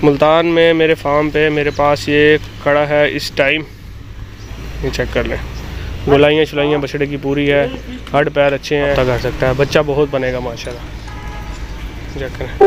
मुल्तान में मेरे फार्म पे मेरे पास ये खड़ा है इस टाइम। ये चेक कर लें, गुलाइयाँ शुलाइयाँ बछड़े की पूरी है, हड्ड पैर अच्छे हैं, कर सकता है, बच्चा बहुत बनेगा माशाल्लाह। चेक करें।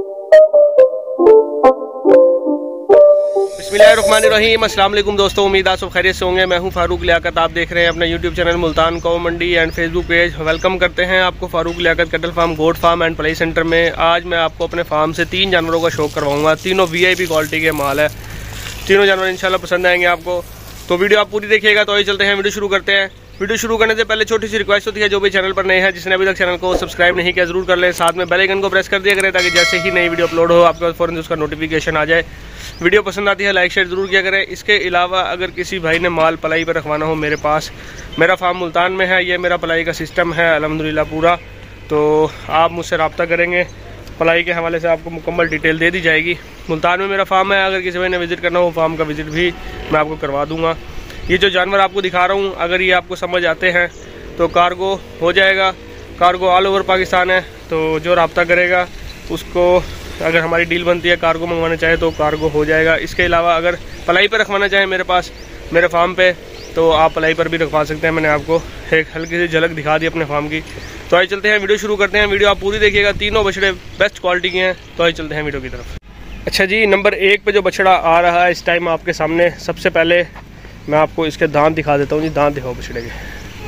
बिस्मिल्लाहिर्रहमानिर्रहीम, अस्सलाम वालेकुम दोस्तों, उम्मीद आप सब खैरियत से होंगे। मैं हूं फारूक लियाकत, आप देख रहे हैं अपना YouTube channel Multan cow Mandi and Facebook page. Welcome करते हैं आपको Farooq Liaquat cattle farm, goat farm and प्लाई सेंटर में। आज मैं आपको अपने फार्म से 3 जानवरों का शौक करवाऊंगा। तीनों VIP क्वालिटी के माल है, तीनों जानवर इंशाल्लाह पसंद आएंगे आपको, तो वीडियो आप पूरी देखिएगा। तो आइए चलते हैं, वीडियो शुरू करते हैं। वीडियो शुरू करने से पहले छोटी सी रिक्वेस्ट होती है, जो भी चैनल पर नए हैं, जिसने अभी तक चैनल को सब्सक्राइब नहीं किया जरूर कर लें, साथ में बेल आइकन को प्रेस कर दिया करें, ताकि जैसे ही नई वीडियो अपलोड हो आपके पास फ़ौरन उसका नोटिफिकेशन आ जाए। वीडियो पसंद आती है लाइक शेयर ज़रूर किया करें। इसके अलावा अगर किसी भाई ने माल पलाई पर रखवाना हो मेरे पास, मेरा फार्म मुल्तान में है, ये मेरा पलाई का सिस्टम है अल्हम्दुलिल्लाह पूरा, तो आप मुझसे रब्ता करेंगे, पलाई के हवाले से आपको मुकम्मल डिटेल दे दी जाएगी। मुल्तान में मेरा फार्म है, अगर किसी भाई ने विज़िट करना हो फार्म का विज़िट भी मैं आपको करवा दूँगा। ये जो जानवर आपको दिखा रहा हूँ, अगर ये आपको समझ आते हैं तो कार्गो हो जाएगा। कार्गो ऑल ओवर पाकिस्तान है, तो जो रब्ता करेगा उसको, अगर हमारी डील बनती है कार्गो मंगवाना चाहे तो कार्गो हो जाएगा। इसके अलावा अगर पलाई पर रखवाना चाहे मेरे पास मेरे फार्म पे, तो आप पलाई पर भी रखवा सकते हैं। मैंने आपको एक हल्की सी झलक दिखा दी अपने फार्म की। तो आइए चलते हैं, वीडियो शुरू करते हैं। वीडियो आप पूरी देखिएगा, तीनों बछड़े बेस्ट क्वालिटी के हैं। तो आइए चलते हैं वीडियो की तरफ। अच्छा जी, नंबर 1 पे जो बछड़ा आ रहा है इस टाइम आपके सामने, सबसे पहले मैं आपको इसके दांत दिखा देता हूँ जी। दांत दिखाओ बछड़े के,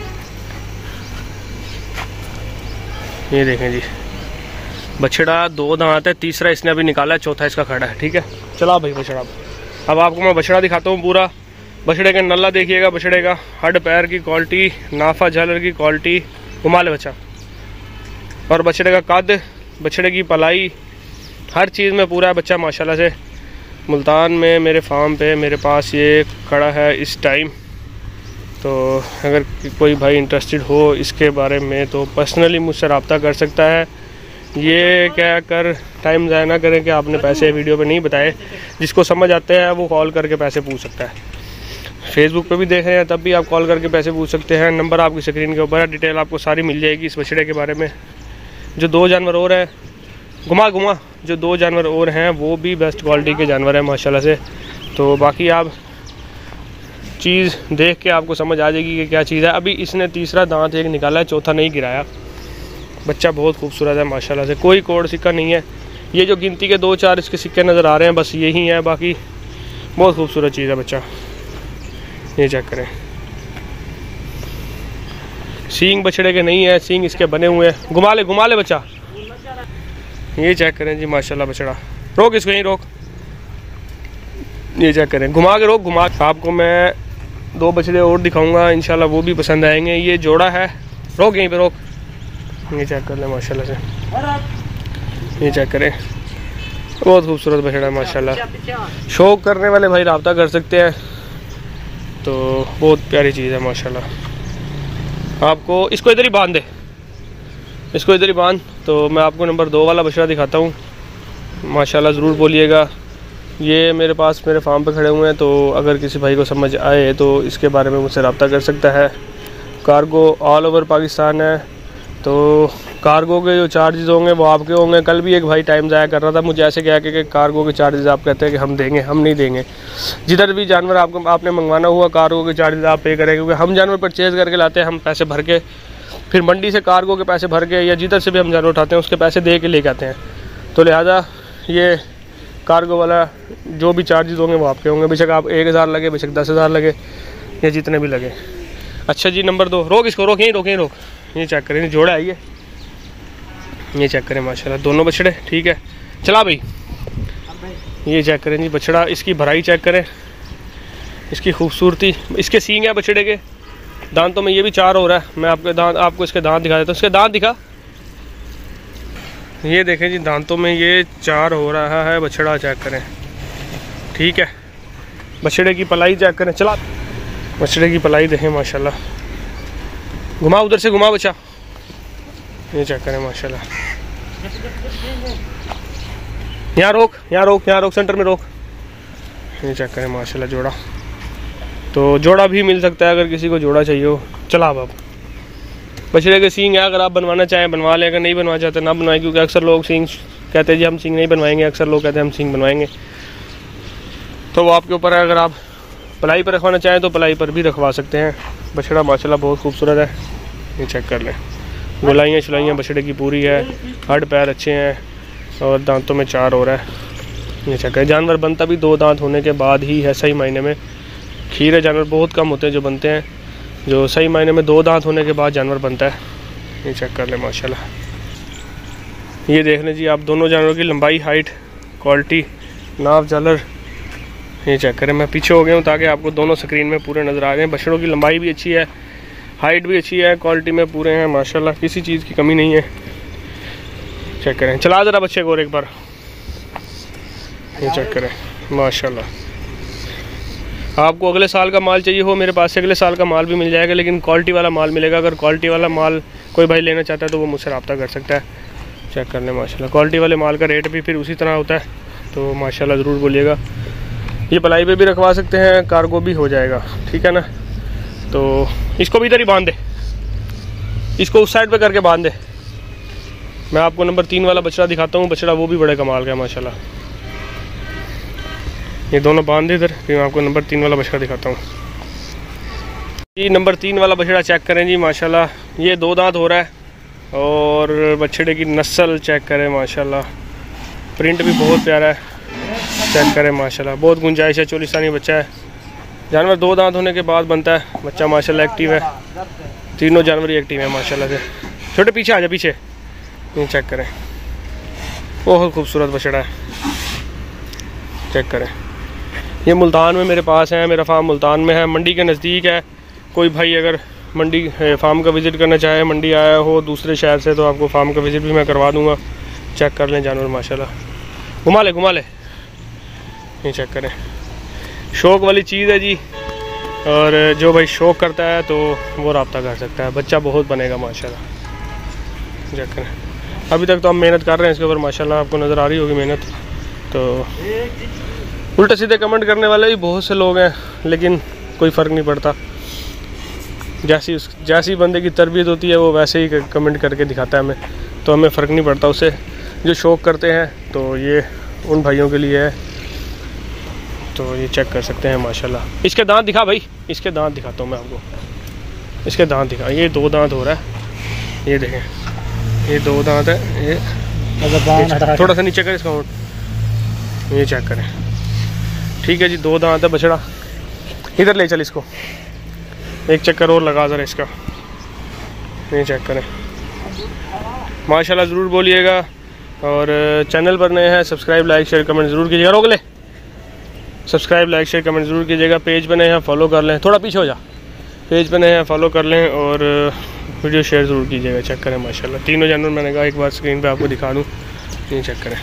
ये देखें जी, बछड़ा 2 दांत है, तीसरा इसने अभी निकाला है, चौथा इसका खड़ा है। ठीक है, चला भाई बछड़ा। अब आपको मैं बछड़ा दिखाता हूँ पूरा। बछड़े का नल्ला देखिएगा, बछड़े का हड्ड पैर की क्वालिटी, नाफा झालर की क्वालिटी, घुमा ले बच्चा, और बछड़े का कद, बछड़े की पलाई, हर चीज़ में पूरा है बच्चा माशाल्लाह से। मुल्तान में मेरे फार्म पे मेरे पास ये खड़ा है इस टाइम, तो अगर कोई भाई इंटरेस्टेड हो इसके बारे में तो पर्सनली मुझसे रब्ता कर सकता है। ये क्या कर टाइम ज़ाया ना करें कि आपने पैसे वीडियो पे नहीं बताए, जिसको समझ आते हैं वो कॉल करके पैसे पूछ सकता है। फेसबुक पे भी देख रहे हैं तब भी आप कॉल करके पैसे पूछ सकते हैं, नंबर आपकी स्क्रीन के ऊपर है, डिटेल आपको सारी मिल जाएगी इस बछड़े के बारे में। जो 2 जानवर और हैं, घुमा जो 2 जानवर और हैं वो भी बेस्ट क्वालिटी के जानवर हैं माशाल्लाह से। तो बाकी आप चीज़ देख के आपको समझ आ जाएगी कि क्या चीज़ है। अभी इसने तीसरा दांत एक निकाला है, चौथा नहीं गिराया। बच्चा बहुत खूबसूरत है माशाल्लाह से, कोई कोड सिक्का नहीं है। ये जो गिनती के 2-4 इसके सिक्के नज़र आ रहे हैं बस यही हैं, बाकी बहुत खूबसूरत चीज़ है बच्चा। ये चेक करें, सींग बछड़े के नहीं है, सींग इसके बने हुए हैं। घुमा ले बच्चा। ये चेक करें जी माशाल्लाह बछड़ा। रोक इसको, यहीं रोक। ये चेक करें, घुमा के रोक, घुमा। आपको मैं 2 बछड़े और दिखाऊंगा इंशाल्लाह, वो भी पसंद आएंगे। ये जोड़ा है, रोक यहीं पे रोक। ये चेक कर लें माशाल्लाह से, ये चेक करें, बहुत खूबसूरत बछड़ा है माशाल्लाह। शौक करने वाले भाई रब्ता कर सकते हैं, तो बहुत प्यारी चीज़ है माशाल्लाह। आपको इसको इधर ही बांध दे, इसको इधर ही बांध। तो मैं आपको नंबर 2 वाला बछड़ा दिखाता हूँ माशाल्लाह, ज़रूर बोलिएगा। ये मेरे पास मेरे फार्म पे खड़े हुए हैं, तो अगर किसी भाई को समझ आए तो इसके बारे में मुझसे रब्ता कर सकता है। कार्गो ऑल ओवर पाकिस्तान है, तो कार्गो के जो चार्जेस होंगे वो आपके होंगे। कल भी एक भाई टाइम ज़ाया कर रहा था मुझे, ऐसे कहा कि कार्गो के चार्जेस आप कहते हैं कि हम देंगे, हम नहीं देंगे। जिधर भी जानवर आपने मंगवाना हुआ कार्गो के चार्जेस आप पे करें, क्योंकि हम जानवर परचेज़ करके लाते हैं, हम पैसे भर के, फिर मंडी से कार्गो के पैसे भर के, या जिधर से भी हम जानवर उठाते हैं उसके पैसे दे के लेके आते हैं। तो लिहाजा ये कार्गो वाला जो भी चार्जेस होंगे वो आपके होंगे, बेशक आप 1000 लगे, बेशक 10,000 लगे, या जितने भी लगे। अच्छा जी, नंबर 2, रोक इसको, रोक यहीं रोक। ये चेक करें, जोड़ा है ये चेक करें माशाल्लाह, दोनों बछड़े। ठीक है, चला भाई। ये चेक करें जी बछड़ा, इसकी भराई चेक करें, इसकी खूबसूरती, इसके सींग है बछड़े के, दांतों में ये भी 4 हो रहा है। मैं आपको इसके दांत दिखा देता हूँ। इसके दांत दिखा, ये देखें जी, दांतों में ये 4 हो रहा है बछड़ा, चेक करें। ठीक है, बछड़े की पलाई चेक करें, चला बछड़े की पलाई देखें माशाल्लाह। घुमा, उधर से घुमा बच्चा। ये चेक करें माशाल्लाह। यहाँ रोक, सेंटर में रोक। ये चेक करें माशाल्लाह जोड़ा, तो जोड़ा भी मिल सकता है अगर किसी को जोड़ा चाहिए हो। चला अब बछड़े के सींग है, अगर आप बनवाना चाहें बनवा लें, अगर नहीं बनवा चाहते ना बनवाएं, क्योंकि अक्सर लोग सींग कहते हैं जी हम सींग नहीं बनवाएंगे, अक्सर लोग कहते हैं हम सींग बनवाएंगे, तो वो आपके ऊपर है। अगर आप पलाई पर रखवाना चाहें तो पलाई पर भी रखवा सकते हैं। बछड़ा माशाल्लाह बहुत खूबसूरत है, ये चेक कर लें। गोलाइयाँ शुलाइयाँ बछड़े की पूरी है, हड्ड पैर अच्छे हैं और दांतों में 4 और है, ये चेक करें। जानवर बनता भी 2 दांत होने के बाद ही है सही मायने में। खीरे जानवर बहुत कम होते हैं जो बनते हैं, जो सही मायने में 2 दांत होने के बाद जानवर बनता है। ये चेक कर लें माशाल्लाह। ये देख लें जी आप दोनों जानवरों की लंबाई, हाइट, क्वालिटी, नाप, झालर, ये चेक करें। मैं पीछे हो गया हूँ ताकि आपको दोनों स्क्रीन में पूरे नज़र आ गए। बछड़ों की लंबाई भी अच्छी है, हाइट भी अच्छी है, क्वालिटी में पूरे हैं माशाल्लाह, किसी चीज़ की कमी नहीं है। चेक करें, चला ज़रा बच्चे को और एक बार, ये चेक करें माशाल्लाह। आपको अगले साल का माल चाहिए हो, मेरे पास से अगले साल का माल भी मिल जाएगा, लेकिन क्वालिटी वाला माल मिलेगा। अगर क्वालिटी वाला माल कोई भाई लेना चाहता है तो वो मुझसे रब्ता कर सकता है। चेक कर लें माशाल्लाह। क्वालिटी वाले माल का रेट भी फिर उसी तरह होता है, तो माशाल्लाह ज़रूर बोलिएगा। ये पलाई पे भी रखवा सकते हैं, कार्गो भी हो जाएगा, ठीक है ना। तो इसको भी इधर ही बांध दे, इसको उस साइड पे करके बांध दे। मैं आपको नंबर 3 वाला बछड़ा दिखाता हूँ। बछड़ा वो भी बड़े कमाल का है माशाल्लाह। ये दोनों बांध दे इधर, फिर मैं आपको नंबर 3 वाला बछड़ा दिखाता हूँ जी। नंबर 3 वाला बछड़ा चेक करें जी माशाल्लाह। ये 2 दांत हो रहा है और बछड़े की नस्ल चेक करें माशाल्लाह। प्रिंट भी बहुत प्यारा है, चेक करें माशाल्लाह। बहुत गुंजाइश है, चोलिस्तानी बच्चा है। जानवर 2 दांत होने के बाद बनता है बच्चा माशाल्लाह। एक्टिव है, तीनों जानवर ही एक्टिव है माशाल्लाह से। छोटे पीछे आ जा, पीछे, ये चेक करें। बहुत खूबसूरत बछड़ा है, चेक करें। ये मुल्तान में मेरे पास है, मेरा फार्म मुल्तान में है, मंडी के नज़दीक है। कोई भाई अगर मंडी फार्म का विज़िट करना चाहे, मंडी आया हो दूसरे शहर से, तो आपको फार्म का विज़िट भी मैं करवा दूँगा। चेक कर लें जानवर माशाल्लाह। घुमा ले, घुमा ले, ये चेक करें। शौक़ वाली चीज़ है जी, और जो भाई शौक़ करता है तो वो रब्ता कर सकता है। बच्चा बहुत बनेगा माशाल्लाह, चेक करें। अभी तक तो हम मेहनत कर रहे हैं इसके ऊपर माशाल्लाह, आपको नज़र आ रही होगी मेहनत। तो उल्टे सीधे कमेंट करने वाले भी बहुत से लोग हैं, लेकिन कोई फ़र्क नहीं पड़ता। जैसी बंदे की तरबियत होती है वो वैसे ही कमेंट करके दिखाता है हमें, तो हमें फ़र्क नहीं पड़ता उससे। जो शौक़ करते हैं तो ये उन भाइयों के लिए है। तो ये चेक कर सकते हैं माशाल्लाह। इसके दांत दिखा भाई, इसके दांत दिखाता हूँ मैं आपको, इसके दांत दिखा। ये 2 दांत हो रहा है, ये देखें, ये 2 दांत है। ये थोड़ा सा नीचे कर इसका होंठ, ये चेक करें। ठीक है जी, 2 दांत है बछड़ा। इधर ले चल इसको, एक चक्कर और लगा ज़रा इसका, ये चेक करें माशाल्लाह। ज़रूर बोलिएगा, और चैनल पर नए हैं सब्सक्राइब, लाइक, शेयर, कमेंट ज़रूर कीजिएगा। रोक ले, सब्सक्राइब, लाइक, शेयर, कमेंट ज़रूर कीजिएगा। पेज पे नए हैं फॉलो कर लें, थोड़ा पीछे हो जा। पेज पे नए हैं फॉलो कर लें और वीडियो शेयर ज़रूर कीजिएगा। चेक करें माशाल्लाह। तीनों जानवर मैंने कहा एक बार स्क्रीन पे आपको दिखा दूँ, ये चेक करें।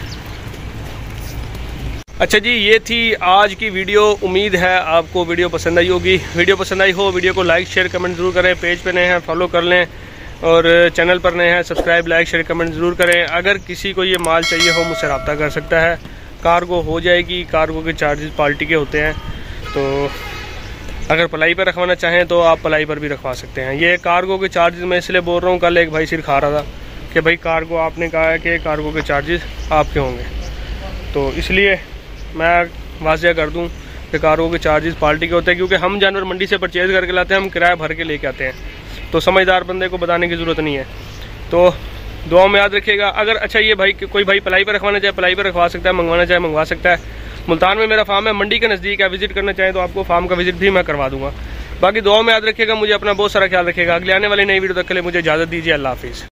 अच्छा जी, ये थी आज की वीडियो। उम्मीद है आपको वीडियो पसंद आई होगी। वीडियो पसंद आई हो, वीडियो को लाइक, शेयर, कमेंट ज़रूर करें। पेज पे नए हैं फॉलो कर लें, और चैनल पर नए हैं सब्सक्राइब, लाइक, शेयर, कमेंट ज़रूर करें। अगर किसी को ये माल चाहिए हो मुझसे रब्ता कर सकता है। कार्गो हो जाएगी, कार्गो के चार्जेस पार्टी के होते हैं। तो अगर पलाई पर रखवाना चाहें तो आप पलाई पर भी रखवा सकते हैं। ये कार्गो के चार्जेस मैं इसलिए बोल रहा हूँ, कल एक भाई सिर खा रहा था कि भाई कार्गो आपने कहा है कि कार्गो के चार्जेस आपके होंगे, तो इसलिए मैं वाज़िया कर दूं कि कार्गो के चार्जेस पार्टी के होते हैं, क्योंकि हम जानवर मंडी से परचेज़ करके लाते हैं, हम किराया भर के लेके आते हैं। तो समझदार बंदे को बताने की ज़रूरत नहीं है। तो दुआ में याद रखिएगा। अगर अच्छा ये भाई कोई भाई पलाई पर रखवाना चाहे पलाई पर रखवा सकता है, मंगवाना चाहे मंगवा सकता है। मुल्तान में मेरा फार्म है, मंडी के नज़दीक है। विजिट करना चाहें तो आपको फार्म का विजिट भी मैं करवा दूँगा। बाकी दुआ में याद रखिएगा। मुझे अपना बहुत सारा ख्याल रखिएगा। अगले आने वाली नई वीडियो तक के लिए मुझे इजाज़त दीजिए। अल्लाह हाफिज़।